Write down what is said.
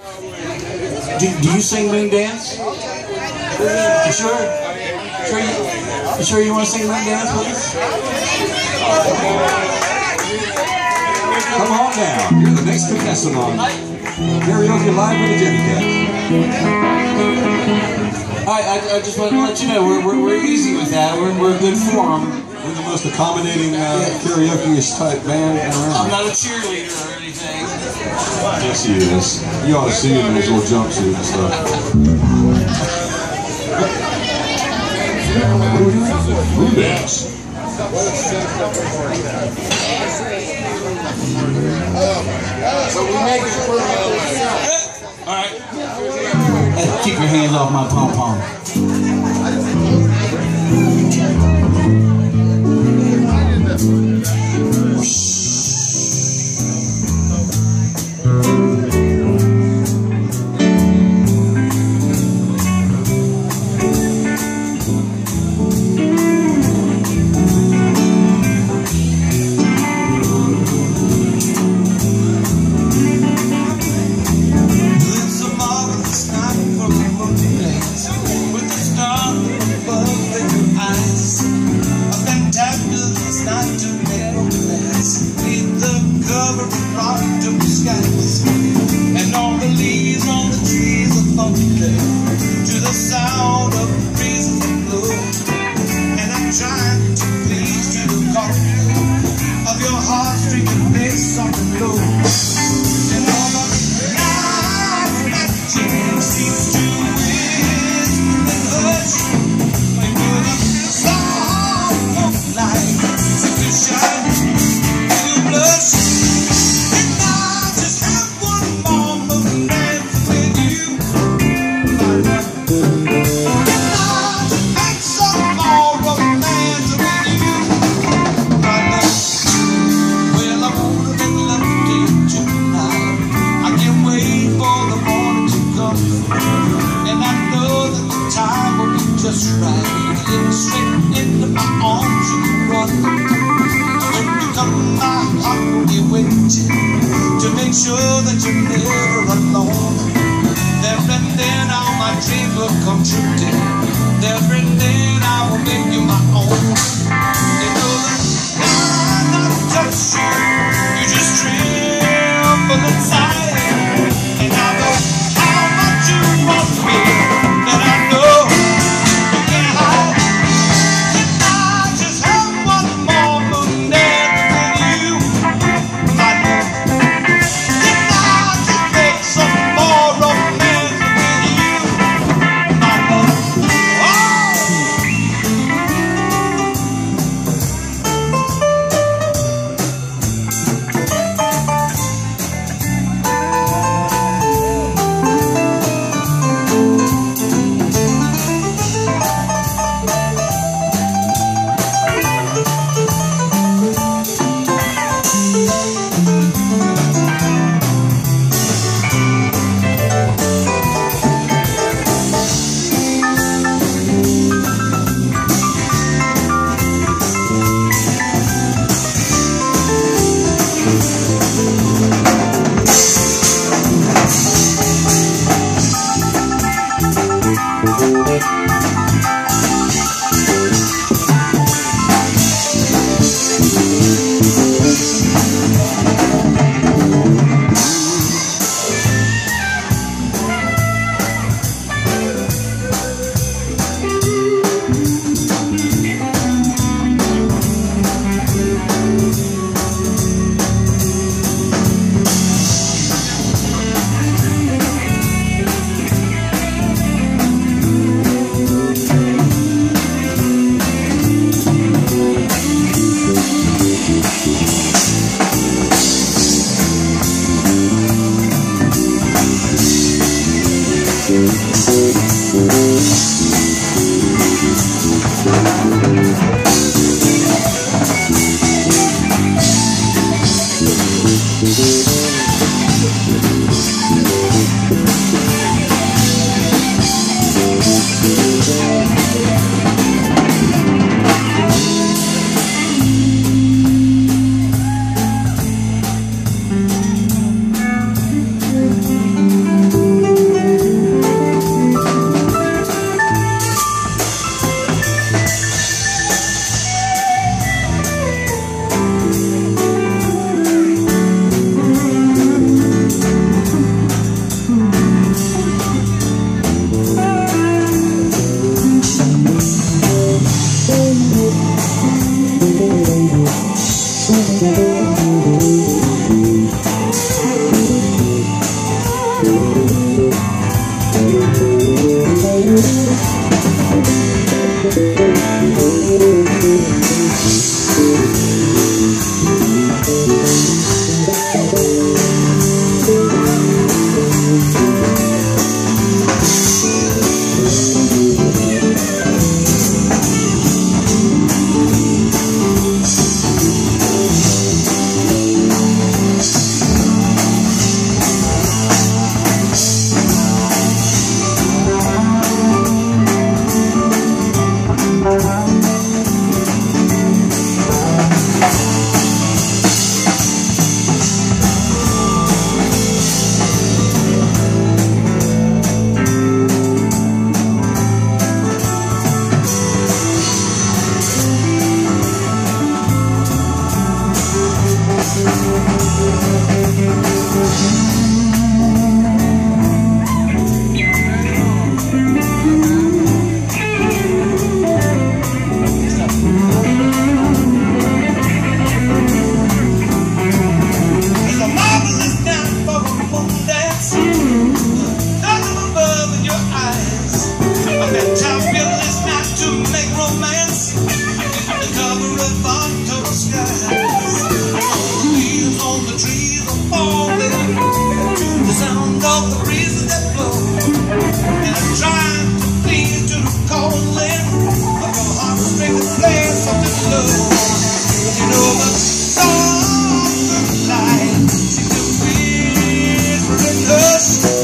Do you sing Moondance? You sure? You sure you want to sing Moondance with us? Come on down. You're the next contestant on Karaoke Live with the Jetty Cats. I just want to let you know we're easy with that. We're in good form. We're the most accommodating karaoke-ish type band around. I'm not a cheerleader or anything. Yes, he is. You ought to see him in his little jumpsuit and stuff. Moondance. So we make it for all right. Keep your hands off my pom-pom. And all the leaves on the trees are thunder to the sound of the breezes that blow. And I'm trying to please to the comfort of your heartstring and bass on the low. And all the nights that change seems to whisper and hush. And you're the soft of light, so you shine, you blush. Just right, get straight into my arms you run. When you come, my heart will be waiting to make sure that you're never alone. There and then all my dreams will come true, dear. There and then I will make you my own. You know that I'm not touch you, you just tremble inside. And I know how much you want me, and I know. Us